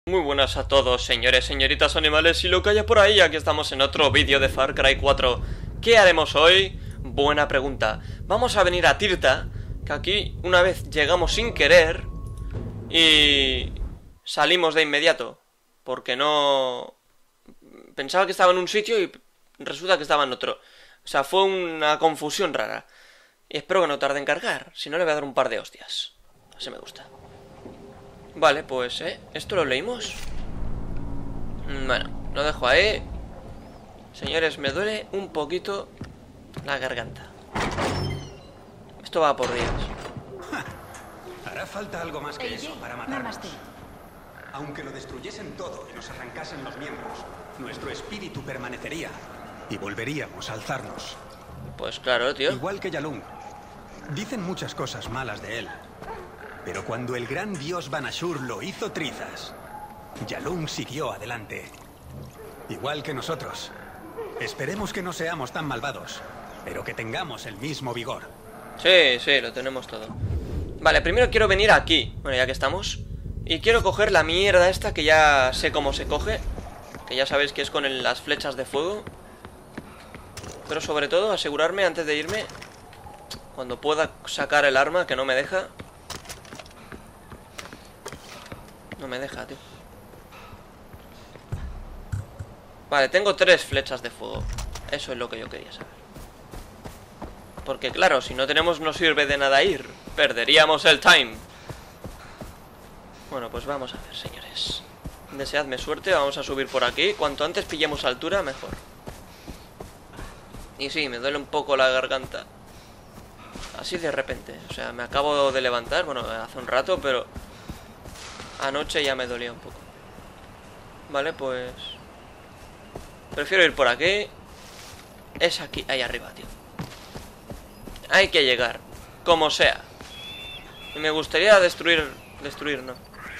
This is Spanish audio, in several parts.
Muy buenas a todos, señores, señoritas, animales y lo que haya por ahí. Aquí estamos en otro vídeo de Far Cry 4. ¿Qué haremos hoy? Buena pregunta. Vamos a venir a Tirta, que aquí una vez llegamos sin querer y salimos de inmediato, porque no... Pensaba que estaba en un sitio y resulta que estaba en otro. O sea, fue una confusión rara. Y espero que no tarde en cargar, si no le voy a dar un par de hostias. Así me gusta. Vale, pues, ¿esto lo leímos? Bueno, lo dejo ahí. Señores, me duele un poquito la garganta. Esto va por días. Hará falta algo más que eso para matarnos. Aunque lo destruyesen todo y nos arrancasen los miembros, nuestro espíritu permanecería y volveríamos a alzarnos. Pues claro, tío. Igual que Yalung. Dicen muchas cosas malas de él. Pero cuando el gran dios Banashur lo hizo trizas, Yalung siguió adelante. Igual que nosotros. Esperemos que no seamos tan malvados, pero que tengamos el mismo vigor. Sí, sí, lo tenemos todo. Vale, primero quiero venir aquí. Bueno, ya que estamos. Y quiero coger la mierda esta, que ya sé cómo se coge. Que ya sabéis que es con las flechas de fuego. Pero sobre todo asegurarme antes de irme, cuando pueda sacar el arma, que no me deja. No me deja, tío. Vale, tengo 3 flechas de fuego. Eso es lo que yo quería saber. Porque claro, si no tenemos no sirve de nada ir. Perderíamos el time. Bueno, pues vamos a ver, señores. Deseadme suerte, vamos a subir por aquí. Cuanto antes pillemos altura, mejor. Y sí, me duele un poco la garganta. Así de repente. O sea, me acabo de levantar, bueno, hace un rato, pero anoche ya me dolía un poco. Vale, pues prefiero ir por aquí. Es aquí, ahí arriba, tío. Hay que llegar, como sea. Y me gustaría destruir, no.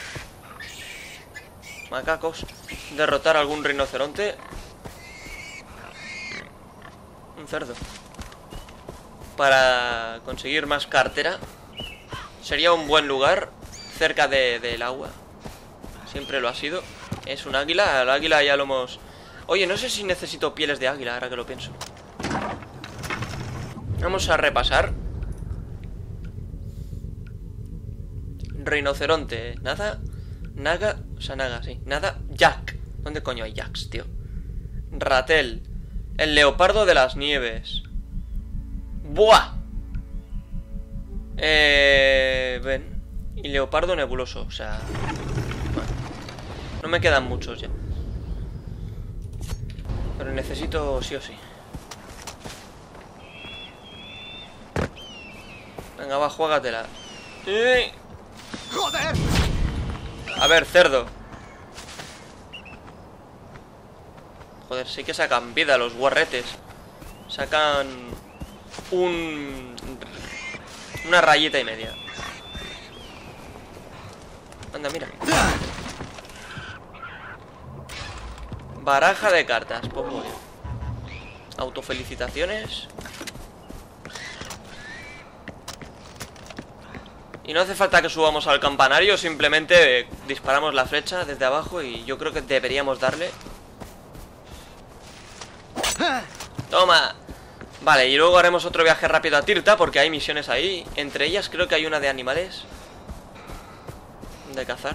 Macacos. Derrotar a algún rinoceronte. Un cerdo. Para conseguir más cartera. Sería un buen lugar. Cerca del agua. Siempre lo ha sido. Es un águila. El águila ya lo hemos... Oye, no sé si necesito pieles de águila, ahora que lo pienso. Vamos a repasar. Rinoceronte. Nada. Naga. O sea, naga, sí. Nada. Jack. ¿Dónde coño hay jacks, tío? Ratel. El leopardo de las nieves. ¡Buah! Ven. Y leopardo nebuloso. O sea... Bueno, no me quedan muchos ya. Pero necesito sí o sí. Venga, va, juégatela. ¡Sí! ¡Joder! A ver, cerdo. Joder, sí que sacan vida los guarretes. Sacan una rayita y media. Anda, mira. Baraja de cartas. Pues muy bien. Autofelicitaciones. Y no hace falta que subamos al campanario. Simplemente disparamos la flecha desde abajo. Y yo creo que deberíamos darle. Toma. Vale, y luego haremos otro viaje rápido a Tirta, porque hay misiones ahí. Entre ellas creo que hay una de animales. De cazar.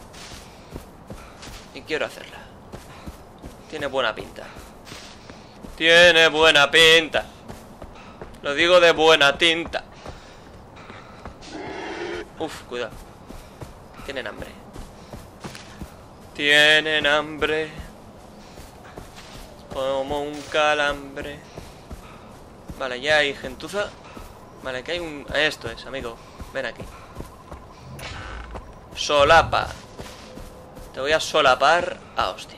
Y quiero hacerla. Tiene buena pinta. Tiene buena pinta. Lo digo de buena tinta. Uf, cuidado. Tienen hambre. Tienen hambre. Como un calambre. Vale, ya hay gentuza. Vale, que hay un... Esto es, amigo. Ven aquí. Solapa. Te voy a solapar a hostias.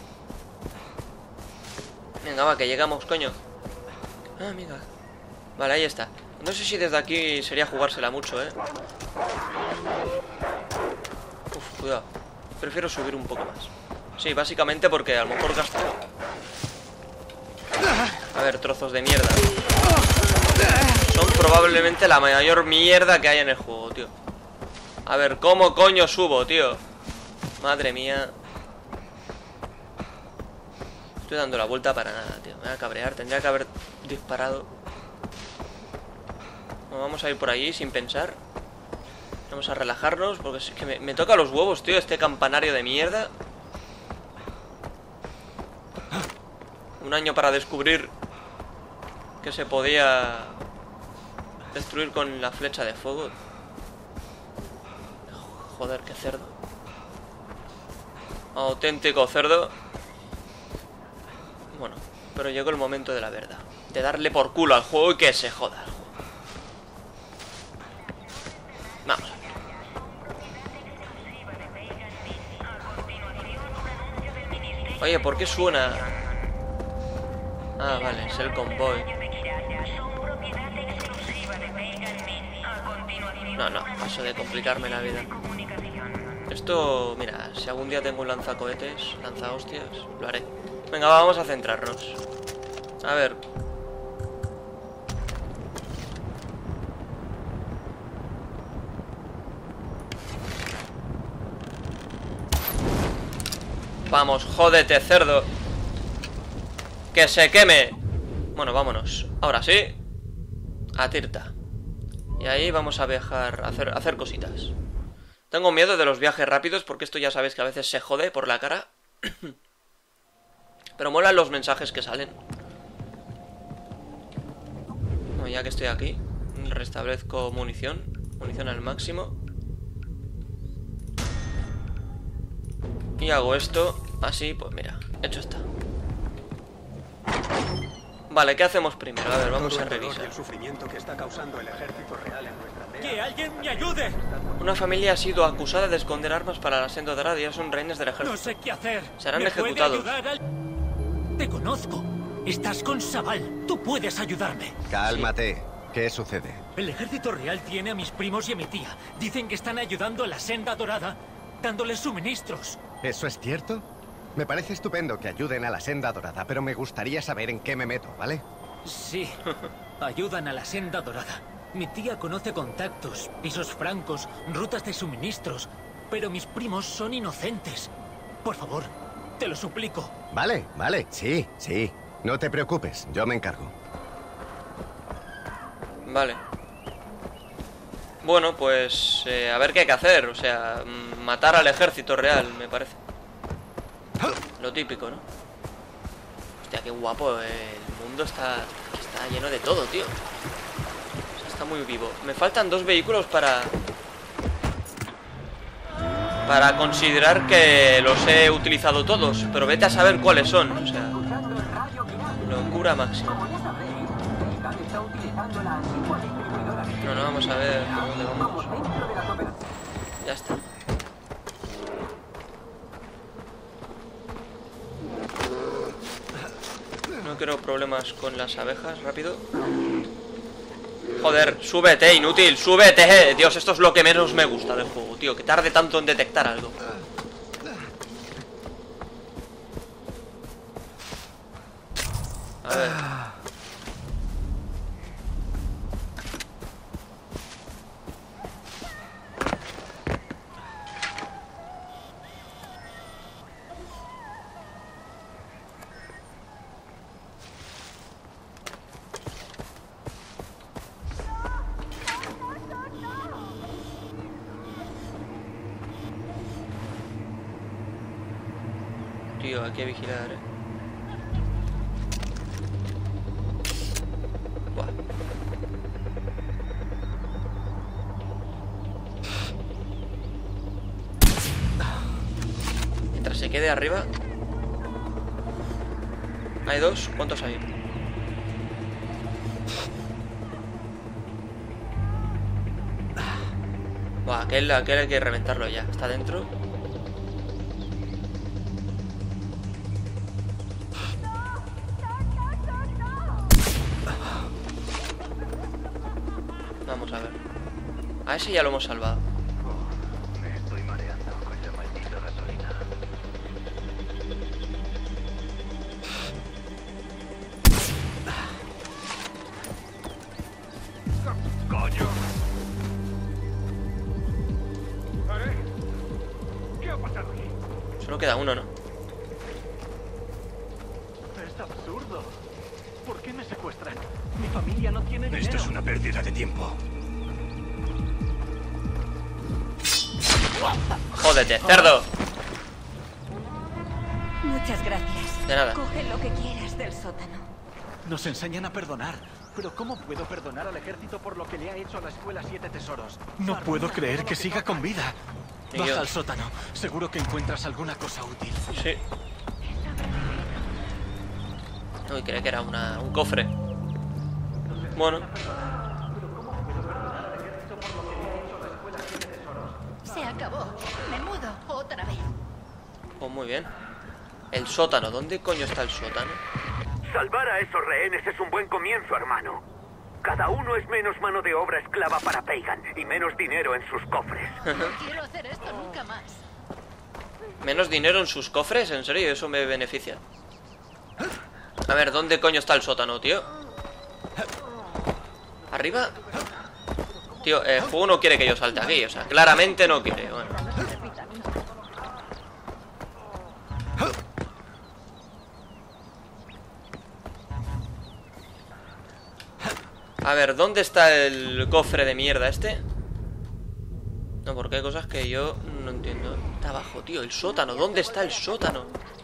Venga, va, que llegamos, coño. Ah, amiga. Vale, ahí está. No sé si desde aquí sería jugársela mucho, Uf, cuidado. Prefiero subir un poco más. Sí, básicamente porque a lo mejor gasto. A ver, trozos de mierda. Son probablemente la mayor mierda que hay en el juego, tío. A ver, ¿cómo coño subo, tío? Madre mía. Estoy dando la vuelta para nada, tío. Me voy a cabrear. Tendría que haber disparado. Bueno, vamos a ir por allí sin pensar. Vamos a relajarnos porque es que me toca los huevos, tío, este campanario de mierda. Un año para descubrir que se podía destruir con la flecha de fuego. Joder, qué cerdo. Auténtico cerdo. Bueno, pero llegó el momento de la verdad. De darle por culo al juego y que se joda. Vamos. Oye, ¿por qué suena? Ah, vale, es el convoy. No, eso de complicarme la vida. Esto, mira, si algún día tengo un lanzacohetes, lanzahostias, lo haré. Venga, vamos a centrarnos. A ver. Vamos, jódete, cerdo. Que se queme. Bueno, vámonos. Ahora sí. A Tirta. Y ahí vamos a viajar, a hacer cositas. Tengo miedo de los viajes rápidos porque esto ya sabéis que a veces se jode por la cara. Pero molan los mensajes que salen. Bueno, ya que estoy aquí, restablezco munición. Munición al máximo. Y hago esto, así, pues mira, hecho está. Vale, ¿qué hacemos primero? A ver, vamos a revisar. El sufrimiento que está causando el ejército real en nuestra aldea. ¡Que alguien me ayude! Una familia ha sido acusada de esconder armas para la Senda Dorada y ya son rehenes del ejército. No sé qué hacer. Serán ¿Me puede ejecutados. ayudar Te conozco. Estás con Sabal. Tú puedes ayudarme. Cálmate. ¿Qué sucede? El ejército real tiene a mis primos y a mi tía. Dicen que están ayudando a la Senda Dorada, dándoles suministros. ¿Eso es cierto? Me parece estupendo que ayuden a la Senda Dorada, pero me gustaría saber en qué me meto, ¿vale? Sí, ayudan a la Senda Dorada. Mi tía conoce contactos, pisos francos, rutas de suministros, pero mis primos son inocentes. Por favor, te lo suplico. Vale, sí. No te preocupes, yo me encargo. Vale. Bueno, pues a ver qué hay que hacer. O sea, matar al ejército real, me parece. Lo típico, ¿no? Hostia, qué guapo. El mundo está lleno de todo, tío. O sea, está muy vivo. Me faltan 2 vehículos para considerar que los he utilizado todos. Pero vete a saber cuáles son. O sea, locura máxima. No, vamos a ver por dónde vamos. Ya está. No quiero problemas con las abejas, rápido. Joder, súbete, inútil, súbete. Dios, esto es lo que menos me gusta del juego, tío. Que tarde tanto en detectar algo. A ver. Tío, hay que vigilar, Buah. Mientras se quede arriba. Hay 2, ¿cuántos hay? Buah, aquel hay que reventarlo ya. ¿Está dentro? Vamos a ver. A ese ya lo hemos salvado. Me estoy mareando con esa maldita gasolina. ¡Coño! ¿Qué ha pasado aquí? queda uno, ¿no? Es absurdo. ¿Por qué me secuestran? Mi familia no tiene dinero. Esto es una pérdida de tiempo. Jódete, cerdo. Muchas gracias. De nada. Coge lo que quieras del sótano. Nos enseñan a perdonar. Pero ¿cómo puedo perdonar al ejército por lo que le ha hecho a la escuela Siete Tesoros? No puedo creer que siga con vida. Ni Baja yo. al sótano. Seguro que encuentras alguna cosa útil. Sí. Uy, creía que era un cofre. Bueno, Se acabó. Me mudo otra vez. pues muy bien. El sótano, ¿dónde coño está el sótano? Salvar a esos rehenes es un buen comienzo, hermano. Cada uno es menos mano de obra esclava para Pagan y menos dinero en sus cofres. No quiero hacer esto nunca más. ¿Menos dinero en sus cofres? ¿En serio? Eso me beneficia. A ver, ¿dónde coño está el sótano, tío? ¿Arriba? Tío, el juego no quiere que yo salte aquí. O sea, claramente no quiere. Bueno. A ver, ¿dónde está el cofre de mierda este? No, porque hay cosas que yo no entiendo. Está abajo, tío, el sótano. ¿Dónde está el sótano?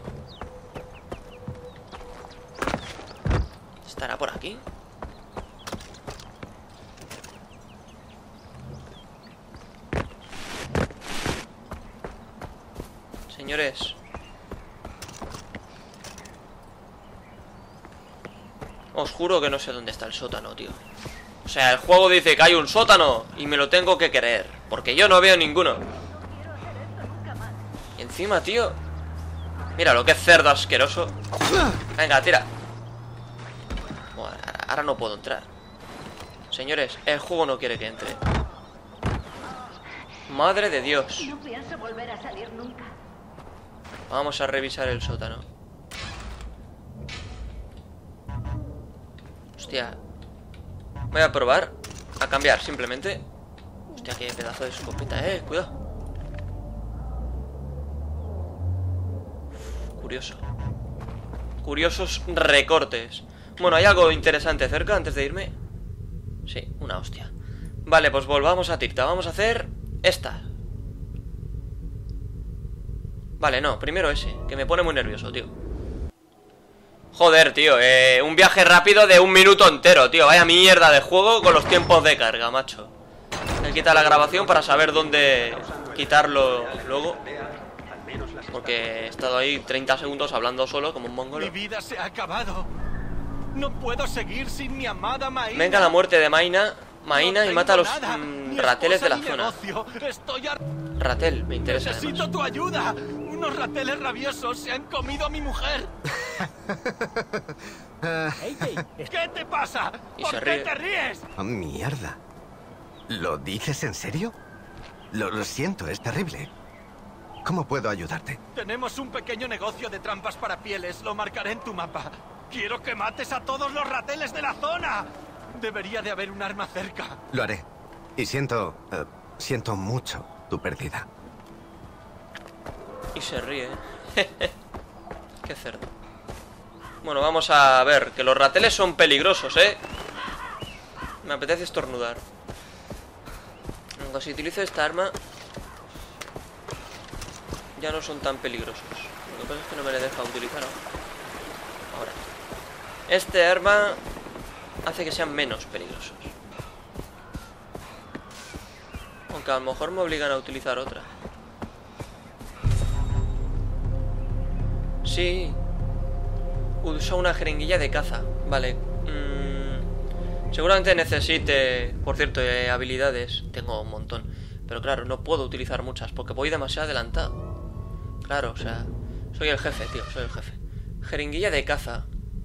¿Estará por aquí? Señores. Os juro que no sé dónde está el sótano, tío. O sea, el juego dice que hay un sótano y me lo tengo que creer, porque yo no veo ninguno. Y encima, tío, mira lo que es cerdo asqueroso. Venga, tira. Bueno, ahora no puedo entrar. Señores, el juego no quiere que entre. Madre de Dios. No pienso volver a salir nunca. Vamos a revisar el sótano. Hostia. Voy a probar a cambiar simplemente. Hostia, qué pedazo de escopeta, cuidado. Curioso. Curiosos recortes. Bueno, ¿hay algo interesante cerca antes de irme? Sí, una hostia. Vale, pues volvamos a Tirta. Vamos a hacer esta. Vale, no, primero ese, que me pone muy nervioso, tío. Joder, tío, un viaje rápido de 1 minuto entero, tío. Vaya mierda de juego con los tiempos de carga, macho. He quitado la grabación para saber dónde quitarlo luego, porque he estado ahí 30 segundos hablando solo como un mongolo. Mi vida se ha acabado. No puedo seguir sin mi amada Maína. Venga la muerte de Maína y mata a los rateles de la zona. Negocio. Estoy Ratel, me interesa Necesito además. tu ayuda. Unos rateles rabiosos se han comido a mi mujer. ¿Qué te pasa? Y ¿Por se qué ríe. te ríes? Oh, mierda. ¿Lo dices en serio? Lo siento, es terrible. ¿Cómo puedo ayudarte? Tenemos un pequeño negocio de trampas para pieles. Lo marcaré en tu mapa. Quiero que mates a todos los rateles de la zona. Debería de haber un arma cerca. Lo haré. Y siento mucho tu pérdida. Y se ríe. Qué cerdo. Bueno, vamos a ver, que los rateles son peligrosos, Me apetece estornudar. Aunque si utilizo esta arma, ya no son tan peligrosos. Lo que pasa es que no me le deja utilizar ahora. Este arma hace que sean menos peligrosos. Aunque a lo mejor me obligan a utilizar otra. Sí. Usa una jeringuilla de caza. Vale. Seguramente necesite, por cierto, habilidades. Tengo un montón. Pero claro, no puedo utilizar muchas porque voy demasiado adelantado. Claro, o sea, soy el jefe, tío, soy el jefe. Jeringuilla de caza.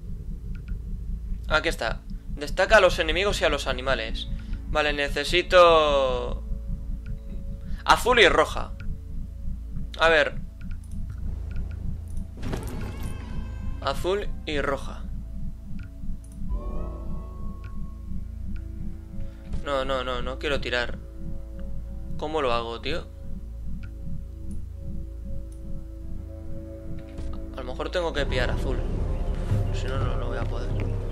Aquí está. Destaca a los enemigos y a los animales. Vale, necesito azul y roja. A ver. Azul y roja. No quiero tirar. ¿Cómo lo hago, tío? mejor tengo que pillar azul. Si no, no lo voy a poder.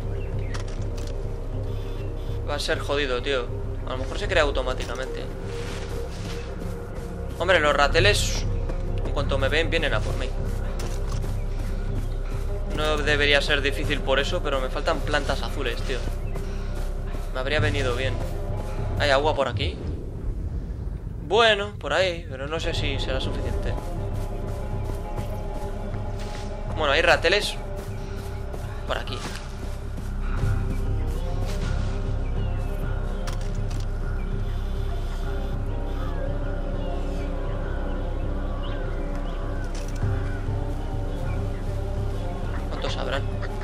Va a ser jodido, tío. A lo mejor se crea automáticamente. Hombre, los rateles, en cuanto me ven, vienen a por mí. No debería ser difícil por eso, pero me faltan plantas azules, tío. Me habría venido bien. ¿Hay agua por aquí? Bueno, por ahí, pero no sé si será suficiente. Bueno, hay rateles por aquí. ¿Cuántos habrán?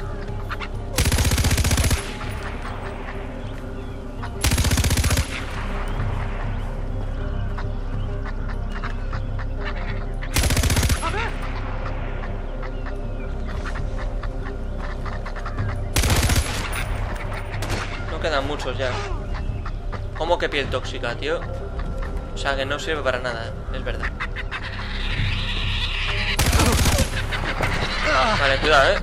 Quedan muchos ya. ¿Cómo que piel tóxica, tío? O sea, que no sirve para nada, es verdad. Vale, cuidado,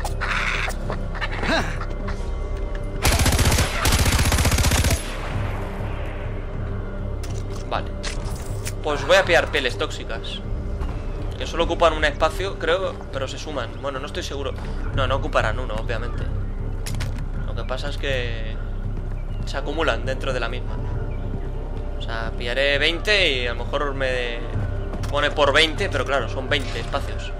Vale. Pues voy a pillar pieles tóxicas. Que solo ocupan un espacio, creo, pero se suman. Bueno, no estoy seguro. No, no ocuparán uno, obviamente. Lo que pasa es que se acumulan dentro de la misma. O sea, pillaré 20 y a lo mejor me pone por 20, pero claro, son 20 espacios.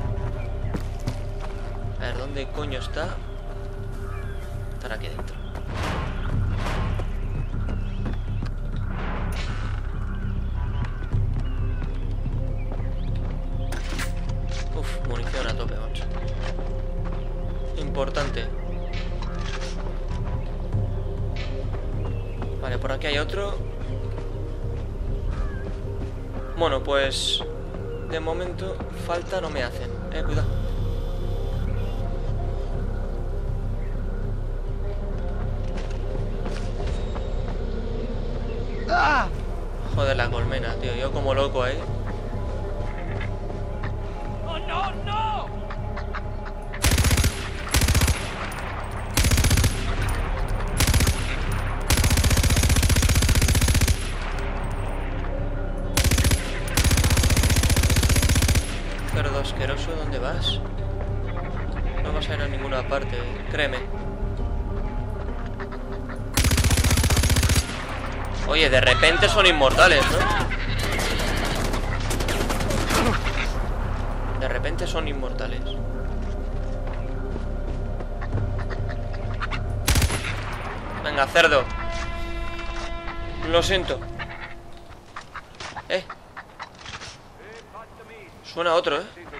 A ver, ¿dónde coño está? Estará aquí dentro. Uf, munición a tope, macho. Importante. Vale, por aquí hay otro. Bueno, pues de momento falta no me hacen. Cuidado. Joder, la colmena, tío. Yo como loco, ¡Oh, no, no! Cerdo asqueroso, ¿dónde vas? No vas a ir a ninguna parte, créeme. Oye, de repente son inmortales, ¿no? De repente son inmortales. Venga, cerdo. Lo siento. Suena otro,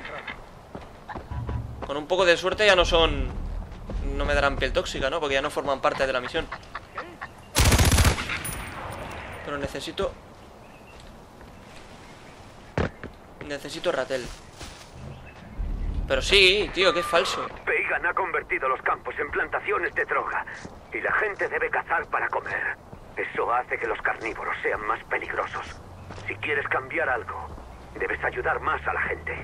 Con un poco de suerte ya no son... No me darán piel tóxica, ¿no? Porque ya no forman parte de la misión. Pero necesito... Necesito ratel. Pero sí, tío, que es falso. Peigan ha convertido los campos en plantaciones de droga. Y la gente debe cazar para comer. Eso hace que los carnívoros sean más peligrosos. Si quieres cambiar algo, debes ayudar más a la gente.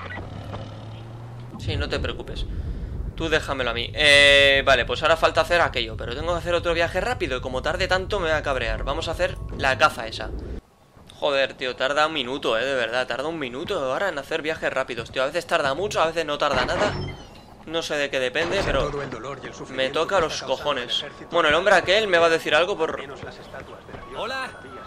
Sí, no te preocupes. Tú déjamelo a mí. Vale, pues ahora falta hacer aquello. Pero tengo que hacer otro viaje rápido. Y como tarde tanto me voy a cabrear. Vamos a hacer la caza esa. Joder, tío, tarda un minuto, de verdad. Tarda un minuto ahora en hacer viajes rápidos, tío. A veces tarda mucho, a veces no tarda nada. No sé de qué depende, pero me toca los cojones. Bueno, el hombre aquel me va a decir algo por... ¡Hola!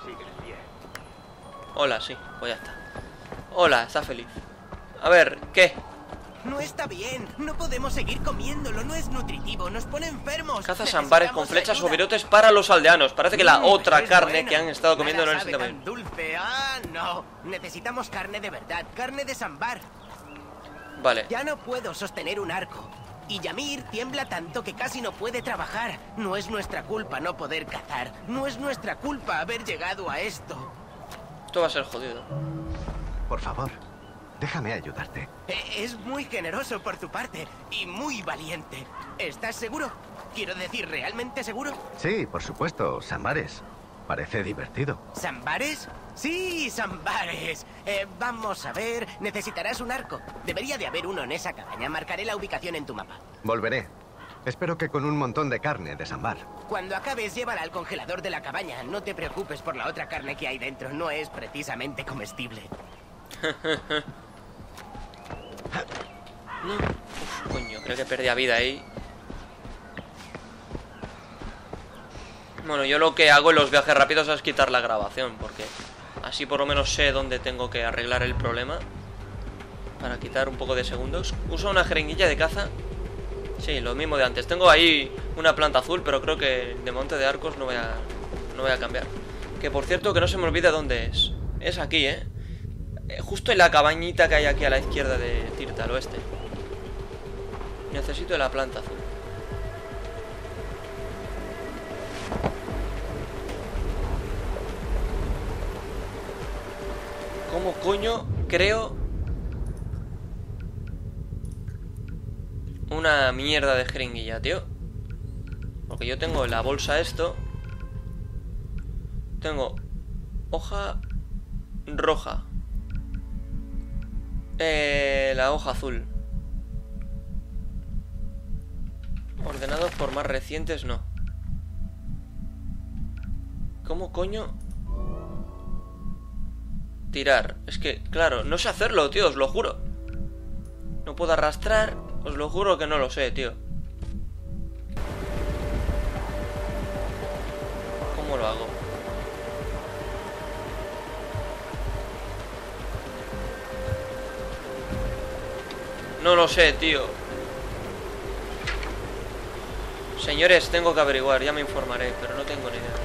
Hola, sí, pues ya está. Hola, está feliz. A ver, ¿qué? No está bien, no podemos seguir comiéndolo, no es nutritivo, nos pone enfermos. Cazas ambares con flechas o virotes para los aldeanos. Parece que la otra carne que han estado comiendo no les sienta bien. Dulce, no, necesitamos carne de verdad, carne de sambar. Vale. Ya no puedo sostener un arco. Y Yamir tiembla tanto que casi no puede trabajar. No es nuestra culpa no poder cazar. No es nuestra culpa haber llegado a esto. Esto va a ser jodido. Por favor, déjame ayudarte. Es muy generoso por tu parte y muy valiente. ¿Estás seguro? Quiero decir, ¿realmente seguro? Sí, por supuesto, Sambares. Parece divertido. ¿Sambares? Sí, sambares. Vamos a ver. Necesitarás un arco. Debería de haber uno en esa cabaña. Marcaré la ubicación en tu mapa. Volveré. Espero que con un montón de carne de sambar. Cuando acabes, llévala al congelador de la cabaña. No te preocupes por la otra carne que hay dentro. No es precisamente comestible. No. Uf, coño, creo que perdí vida ahí. Bueno, yo lo que hago en los viajes rápidos es quitar la grabación, porque así por lo menos sé dónde tengo que arreglar el problema. Para quitar un poco de segundos. Uso una jeringuilla de caza. Sí, lo mismo de antes. Tengo ahí una planta azul, pero creo que de monte de arcos no voy a cambiar. Que por cierto, que no se me olvide dónde es. Es aquí, justo en la cabañita que hay aquí a la izquierda de Tirta, al oeste. Necesito la planta azul. ¿Cómo coño creo una mierda de jeringuilla, tío? Porque yo tengo en la bolsa esto. Tengo hoja roja. La hoja azul. Ordenados por más recientes, no. ¿Cómo coño? Tirar. Es que, claro, no sé hacerlo, tío, os lo juro. No puedo arrastrar. Os lo juro que no lo sé, tío. ¿Cómo lo hago? No lo sé, tío. Señores, tengo que averiguar, ya me informaré, pero no tengo ni idea.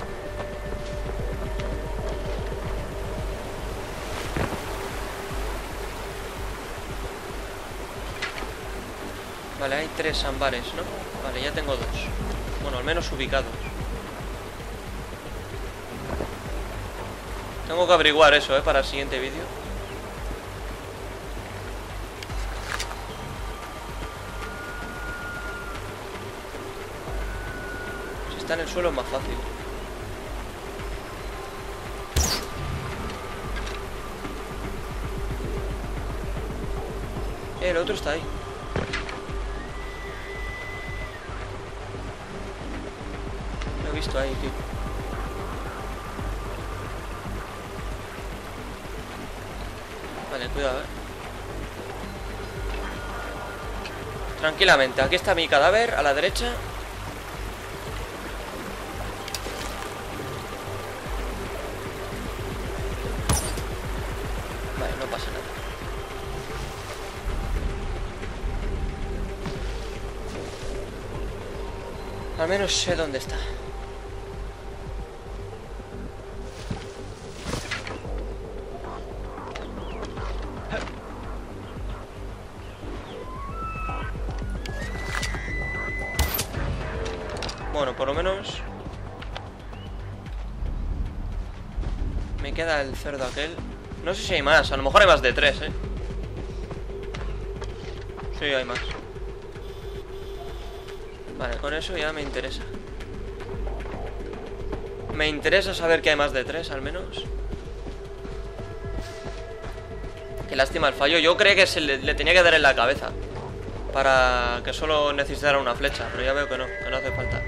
Vale, hay 3 sambares, ¿no? Vale, ya tengo 2. Bueno, al menos ubicados. Tengo que averiguar eso, para el siguiente vídeo. Si está en el suelo es más fácil. El otro está ahí. Lo he visto ahí, tío. Vale, cuidado, Tranquilamente, aquí está mi cadáver, a la derecha. Vale, no pasa nada. Al menos sé dónde está. Bueno, por lo menos me queda el cerdo aquel. No sé si hay más, a lo mejor hay más de 3, Sí, hay más. Vale, con eso ya me interesa. Me interesa saber que hay más de 3, al menos. Qué lástima el fallo. Yo creía que le tenía que dar en la cabeza para que solo necesitara una flecha, pero ya veo que no hace falta.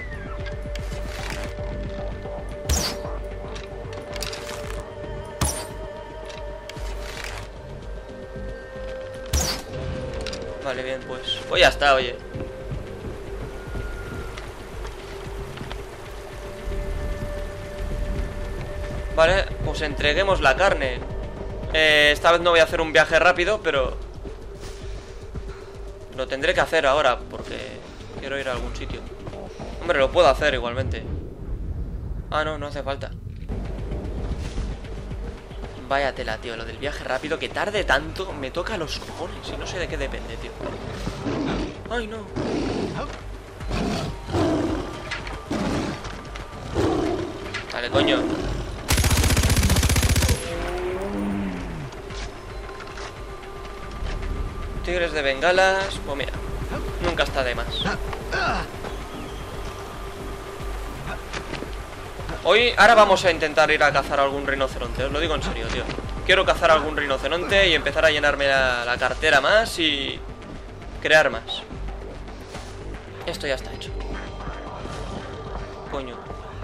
Vale, bien, pues ya está, oye. Vale, pues entreguemos la carne. Esta vez no voy a hacer un viaje rápido, pero lo tendré que hacer ahora porque quiero ir a algún sitio. Hombre, lo puedo hacer igualmente. Ah, no hace falta. Vaya tela, tío, lo del viaje rápido, que tarde tanto, me toca los cojones y no sé de qué depende, tío. Ay, no. Vale, coño. Tigres de bengalas, pues mira, nunca está de más. Ahora vamos a intentar ir a cazar algún rinoceronte. Os lo digo en serio, tío. Quiero cazar algún rinoceronte y empezar a llenarme la cartera más y crear más. Esto ya está hecho. Coño.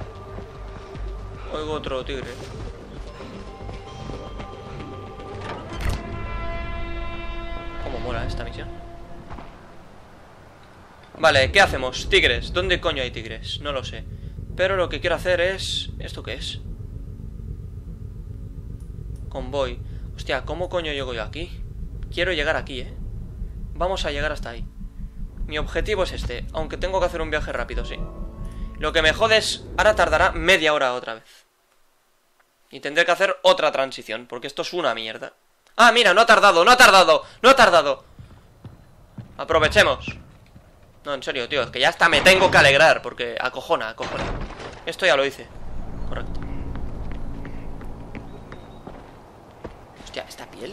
Oigo otro tigre. Cómo mola esta misión. Vale, ¿qué hacemos? Tigres. ¿Dónde coño hay tigres? No lo sé. Pero lo que quiero hacer es... ¿Esto qué es? Convoy. Hostia, ¿cómo coño llego yo aquí? Quiero llegar aquí, ¿eh? Vamos a llegar hasta ahí. Mi objetivo es este, aunque tengo que hacer un viaje rápido, sí. Lo que me jode es... Ahora tardará media hora otra vez. Y tendré que hacer otra transición, porque esto es una mierda. ¡Ah, mira! ¡No ha tardado! ¡No ha tardado! ¡No ha tardado! Aprovechemos. No, en serio, tío, es que ya hasta me tengo que alegrar, porque acojona. Esto ya lo hice. Correcto. Hostia, ¿esta piel?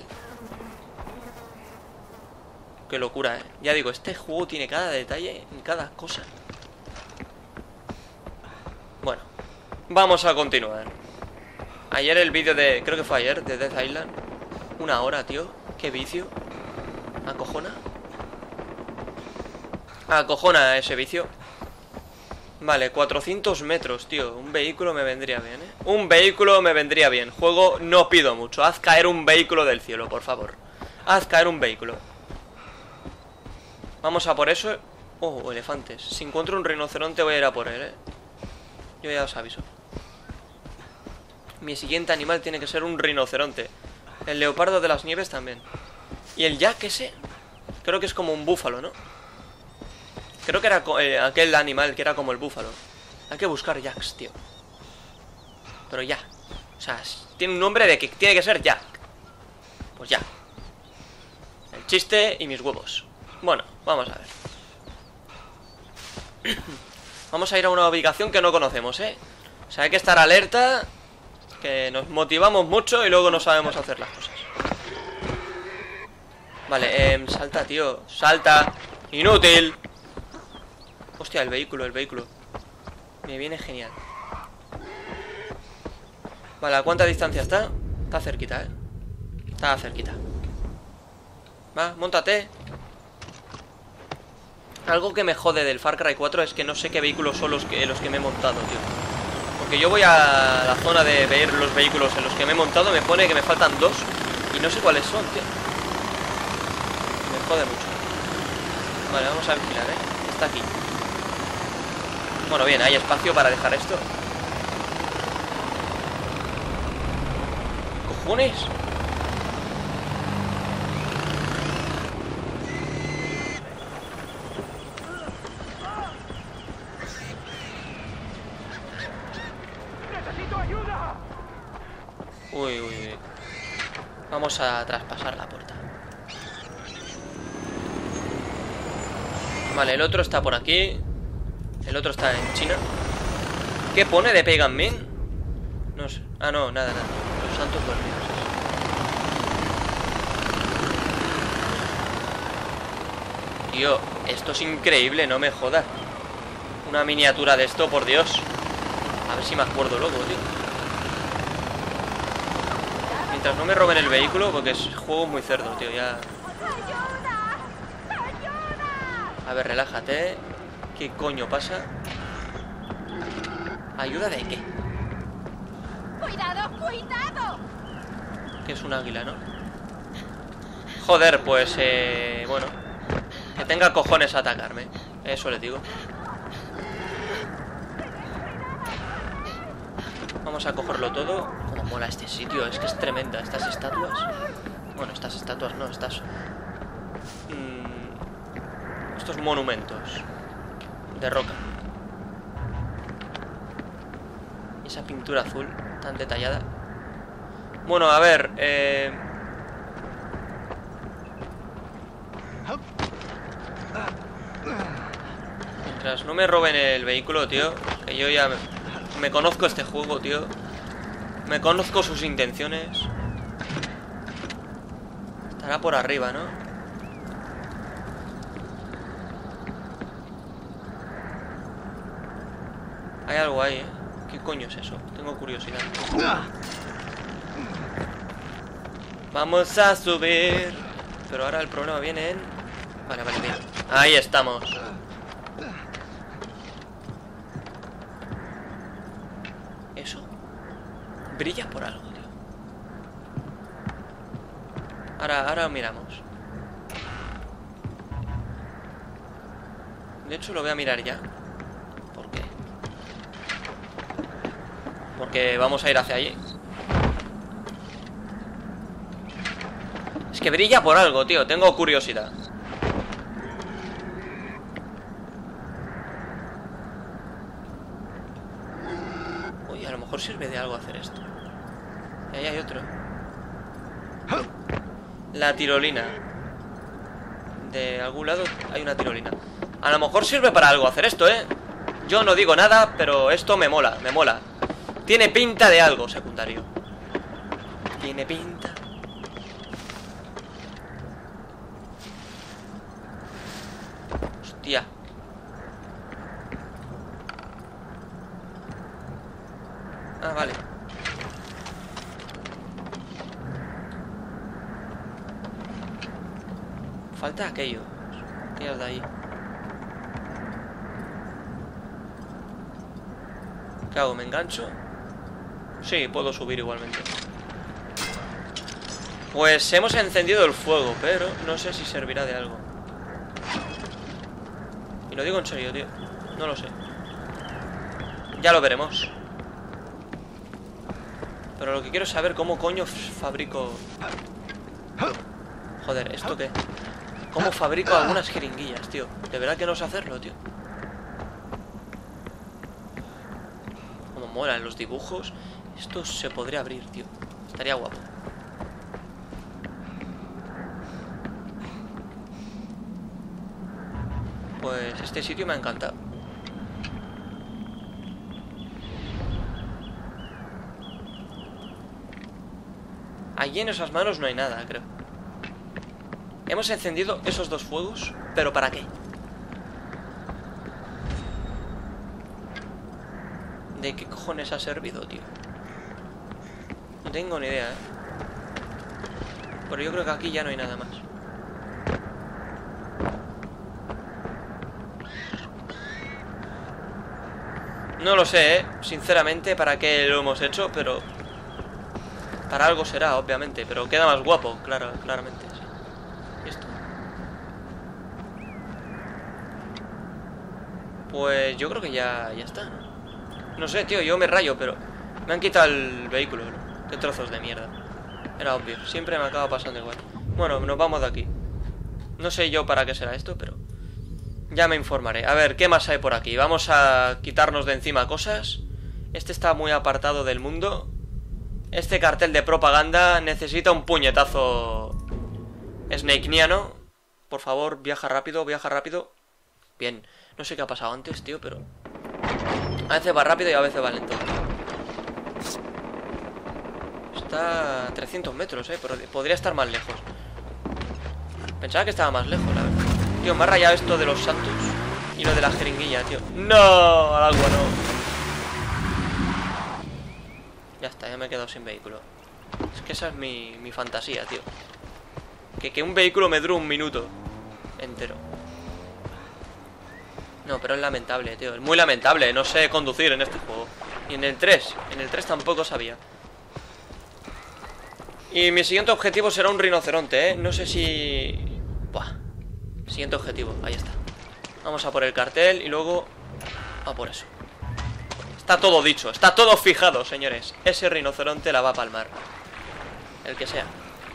Qué locura, Ya digo, este juego tiene cada detalle en cada cosa. Bueno, vamos a continuar. Ayer el vídeo de... Creo que fue ayer, de Death Island. 1 hora, tío. Qué vicio. Acojona. Acojona ese vicio. Vale, 400 metros, tío. Un vehículo me vendría bien, Un vehículo me vendría bien. Juego, no pido mucho. Haz caer un vehículo del cielo, por favor. Haz caer un vehículo. Vamos a por eso. Oh, elefantes. Si encuentro un rinoceronte voy a ir a por él, Yo ya os aviso. Mi siguiente animal tiene que ser un rinoceronte. El leopardo de las nieves también. Y el yak ese, creo que es como un búfalo, ¿no? Creo que era aquel animal que era como el búfalo. Hay que buscar yaks, tío. Pero ya. O sea, tiene un nombre de que tiene que ser yak. Pues ya. El chiste y mis huevos. Bueno, vamos a ver. Vamos a ir a una ubicación que no conocemos, O sea, hay que estar alerta. Que nos motivamos mucho y luego no sabemos hacer las cosas. Vale, salta, tío. Salta. Inútil. Hostia, el vehículo. Me viene genial. Vale, ¿a cuánta distancia está? Está cerquita, Está cerquita. Va, móntate. Algo que me jode del Far Cry 4 es que no sé qué vehículos son los que me he montado, tío. Porque yo voy a la zona de ver los vehículos en los que me he montado. Me pone que me faltan 2 y no sé cuáles son, tío. Me jode mucho. Vale, vamos a vigilar, Está aquí. Bueno, bien, hay espacio para dejar esto. ¿Cojones? Uy. Vamos a traspasar la puerta. Vale, el otro está por aquí. El otro está en China. ¿Qué pone de Pagan Min? No sé. Ah, no, nada. Los santos dormidos. Tío, esto es increíble, no me jodas. Una miniatura de esto, por Dios. A ver si me acuerdo luego, tío. Mientras no me roben el vehículo, porque es juego muy cerdo, tío, ya. A ver, relájate. ¿Qué coño pasa? ¿Ayuda de qué? ¡Cuidado! Que es un águila, ¿no? Joder, pues, bueno. Que tenga cojones a atacarme. Eso les digo. Vamos a cogerlo todo. Como mola este sitio, es que es tremenda. Estas estatuas. Bueno, estas estatuas no, estas... estos monumentos de roca. Y esa pintura azul tan detallada. Bueno, a ver, mientras no me roben el vehículo, tío. Que yo ya me conozco este juego, tío. Me conozco sus intenciones. Estará por arriba, ¿no? Hay algo ahí, ¿Qué coño es eso? Tengo curiosidad. Vamos a subir. Pero ahora el problema viene en... Vale, vale, bien. Ahí estamos. Eso brilla por algo, tío. Ahora miramos. De hecho lo voy a mirar ya. ¿Por qué? Porque vamos a ir hacia allí. Es que brilla por algo, tío. Tengo curiosidad. Uy, a lo mejor sirve de algo hacer esto. Y ahí hay otro. La tirolina. De algún lado hay una tirolina. A lo mejor sirve para algo hacer esto, ¿eh? Yo no digo nada, pero esto me mola, me mola. Tiene pinta de algo secundario. Tiene pinta. Hostia. Ah, vale. Falta aquello. Tías de ahí. ¿Qué hago? ¿Me engancho? Sí, puedo subir igualmente. Pues hemos encendido el fuego, pero no sé si servirá de algo. Y lo digo en serio, tío. No lo sé. Ya lo veremos. Pero lo que quiero es saber cómo coño fabrico... Joder, ¿esto qué? ¿Cómo fabrico algunas jeringuillas, tío? De verdad que no sé hacerlo, tío. Como mola en los dibujos. Esto se podría abrir, tío. Estaría guapo. Pues este sitio me ha encantado. Allí en esas manos no hay nada, creo. Hemos encendido esos dos fuegos, ¿pero para qué? ¿De qué cojones ha servido, tío? No tengo ni idea, ¿eh? Pero yo creo que aquí ya no hay nada más. No lo sé, sinceramente, para qué lo hemos hecho, pero... Para algo será, obviamente, pero queda más guapo, claro, claramente, sí. ¿Y esto? Pues yo creo que ya está, ¿no? No sé, tío, yo me rayo, pero... Me han quitado el vehículo, ¿no? Qué trozos de mierda. Era obvio, siempre me acaba pasando igual. Bueno, nos vamos de aquí. No sé yo para qué será esto, pero... Ya me informaré. A ver, ¿qué más hay por aquí? Vamos a quitarnos de encima cosas. Este está muy apartado del mundo. Este cartel de propaganda necesita un puñetazo snakeniano. Por favor, viaja rápido, viaja rápido. Bien, no sé qué ha pasado antes, tío, pero... A veces va rápido y a veces va lento. Está a 300 metros, pero podría estar más lejos. Pensaba que estaba más lejos, la verdad. Tío, me ha rayado esto de los santos y lo de la jeringuilla, tío. ¡No! Al agua no. Ya está, ya me he quedado sin vehículo. Es que esa es mi fantasía, tío. Que un vehículo me dure un minuto entero. No, pero es lamentable, tío. Es muy lamentable, no sé conducir en este juego. Y en el 3, tampoco sabía. Y mi siguiente objetivo será un rinoceronte, ¿eh? No sé si... Buah. Siguiente objetivo, ahí está. Vamos a por el cartel y luego a por eso. Está todo dicho, está todo fijado, señores. Ese rinoceronte la va a palmar. El que sea.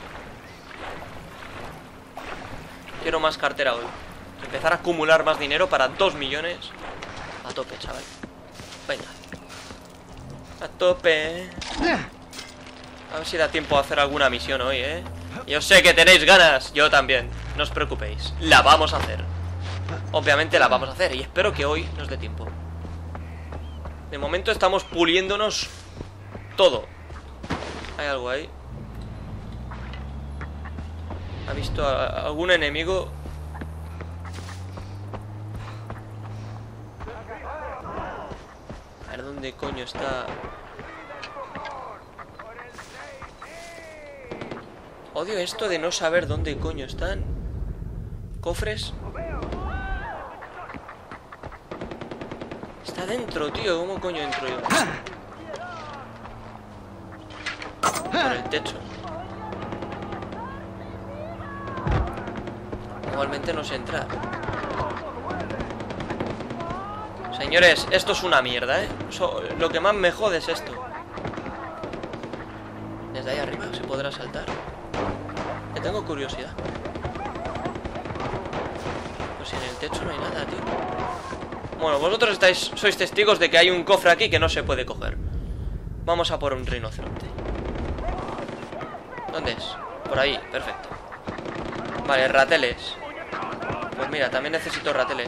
Quiero más cartera hoy. Empezar a acumular más dinero para 2 millones. A tope, chaval. Venga. A tope. A ver si da tiempo a hacer alguna misión hoy, ¿eh? Yo sé que tenéis ganas, yo también. No os preocupéis, la vamos a hacer. Obviamente la vamos a hacer. Y espero que hoy nos dé tiempo. De momento estamos puliéndonos todo. ¿Hay algo ahí? ¿Ha visto a algún enemigo? A ver, ¿Dónde coño está? Odio esto de no saber dónde coño están. ¿Cofres? Está dentro, tío. ¿Cómo coño entro yo? Por el techo. Igualmente no sé entrar. Señores, esto es una mierda, ¿eh? Lo que más me jode es esto. Desde ahí arriba se podrá saltar. Que tengo curiosidad. Pues si en el techo no hay nada, tío. Bueno, vosotros sois testigos de que hay un cofre aquí que no se puede coger. Vamos a por un rinoceronte. ¿Dónde es? Por ahí, perfecto. Vale, rateles. Pues mira, también necesito rateles.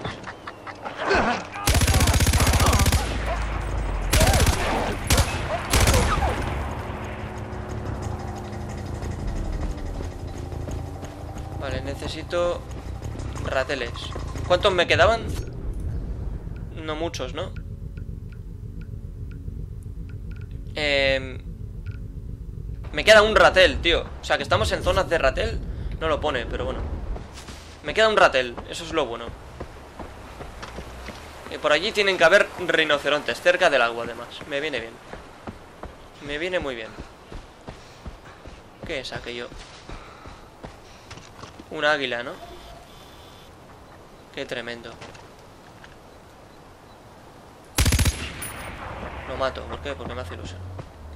Vale, necesito rateles. ¿Cuántos me quedaban? No muchos, ¿no? Me queda un ratel, tío. O sea, que estamos en zonas de ratel. No lo pone, pero bueno. Me queda un ratel, eso es lo bueno. Y por allí tienen que haber rinocerontes, cerca del agua además. Me viene bien. Me viene muy bien. ¿Qué es aquello? Un águila, ¿no? Qué tremendo. Lo mato, ¿por qué? Porque me hace ilusión.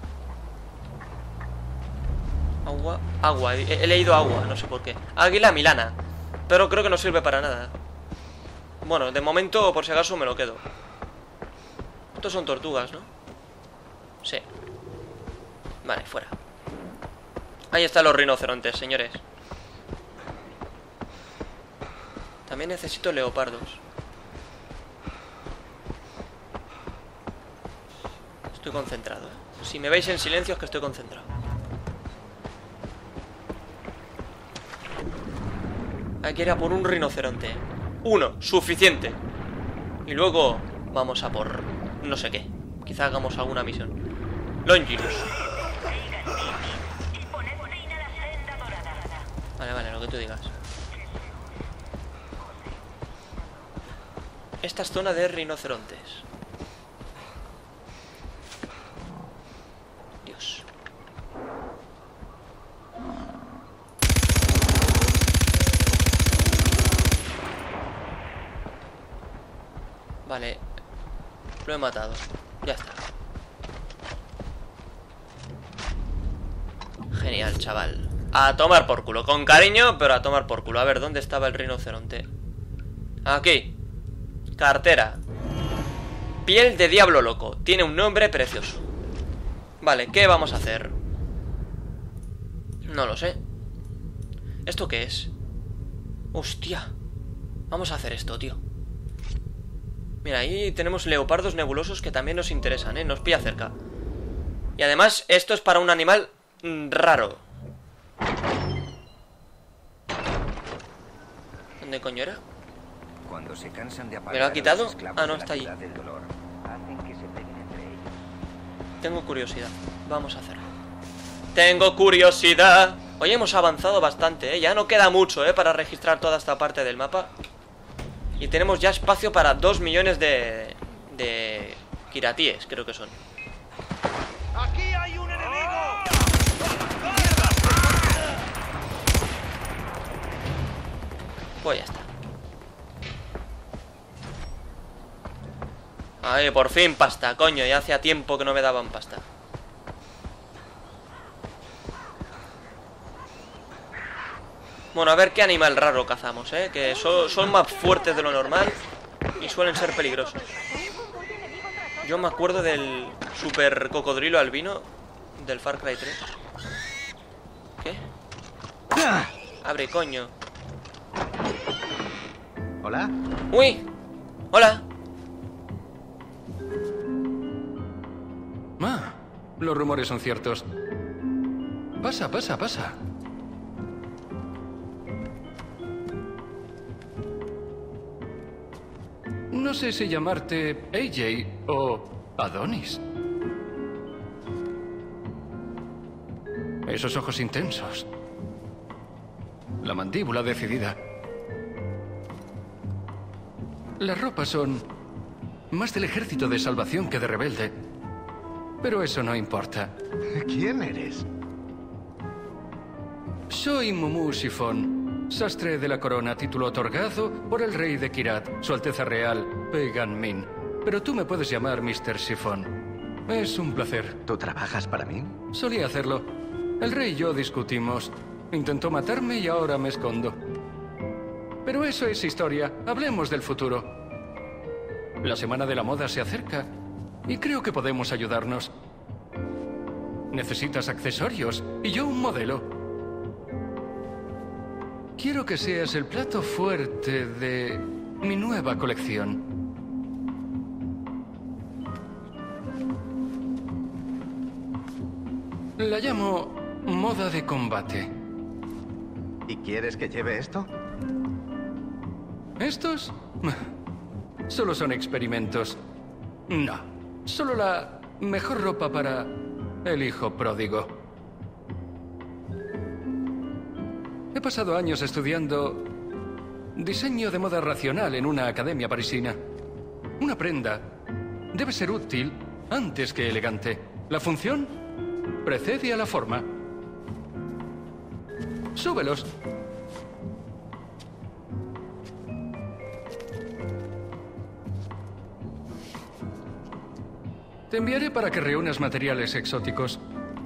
Agua, agua, he leído agua, no sé por qué. Águila milana, pero creo que no sirve para nada. Bueno, de momento, por si acaso, me lo quedo. Estos son tortugas, ¿no? Sí. Vale, fuera. Ahí están los rinocerontes, señores. También necesito leopardos. Estoy concentrado, ¿eh? Si me veis en silencio es que estoy concentrado. Hay que ir a por un rinoceronte. Uno, suficiente. Y luego vamos a por no sé qué. Quizá hagamos alguna misión. Longinus. Vale, vale, lo que tú digas. Esta es zona de rinocerontes. Dios. Vale. Lo he matado. Ya está. Genial, chaval. A tomar por culo. Con cariño, pero a tomar por culo. A ver, ¿dónde estaba el rinoceronte? Aquí. Cartera. Piel de diablo loco. Tiene un nombre precioso. Vale, ¿qué vamos a hacer? No lo sé. ¿Esto qué es? Hostia. Vamos a hacer esto, tío. Mira, ahí tenemos leopardos nebulosos que también nos interesan, ¿eh? Nos pilla cerca. Y además, esto es para un animal raro. ¿Dónde coño era? Cuando se cansan de ¿Me lo ha quitado? Ah, no, está allí. Dolor, hacen que se peguen entre ellos. Tengo curiosidad. Vamos a hacerlo. Tengo curiosidad. Hoy hemos avanzado bastante, ¿eh? Ya no queda mucho, ¿eh? Para registrar toda esta parte del mapa. Y tenemos ya espacio para 2 millones de kiratíes, creo que son. ¡Aquí hay un enemigo! Pues ya está. Ay, por fin pasta, coño. Ya hacía tiempo que no me daban pasta. Bueno, a ver qué animal raro cazamos, ¿eh? Que son más fuertes de lo normal y suelen ser peligrosos. Yo me acuerdo del super cocodrilo albino del Far Cry 3. ¿Qué? Abre, coño. ¿Hola? ¡Uy! ¡Hola! Ah, los rumores son ciertos. Pasa, pasa, pasa. No sé si llamarte AJ o Adonis. Esos ojos intensos. La mandíbula decidida. Las ropas son más del ejército de salvación que de rebelde. Pero eso no importa. ¿Quién eres? Soy Mumu Sifón, sastre de la corona, título otorgado por el rey de Kirat, Su Alteza Real, Pagan Min. Pero tú me puedes llamar Mr. Sifón. Es un placer. ¿Tú trabajas para mí? Solía hacerlo. El rey y yo discutimos. Intentó matarme y ahora me escondo. Pero eso es historia. Hablemos del futuro. La semana de la moda se acerca y creo que podemos ayudarnos. Necesitas accesorios y yo un modelo. Quiero que seas el plato fuerte de mi nueva colección. La llamo moda de combate. ¿Y quieres que lleve esto? ¿Estos? Solo son experimentos. No, solo la mejor ropa para el hijo pródigo. He pasado años estudiando diseño de moda racional en una academia parisina. Una prenda debe ser útil antes que elegante. La función precede a la forma. Súbelos. Te enviaré para que reúnas materiales exóticos.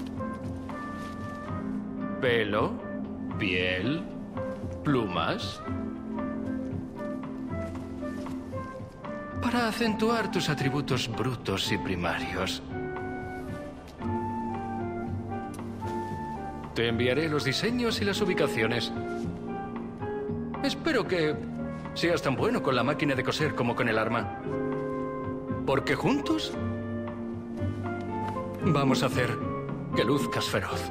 Pelo, piel, plumas. Para acentuar tus atributos brutos y primarios. Te enviaré los diseños y las ubicaciones. Espero que seas tan bueno con la máquina de coser como con el arma. Porque juntos vamos a hacer que luzcas feroz.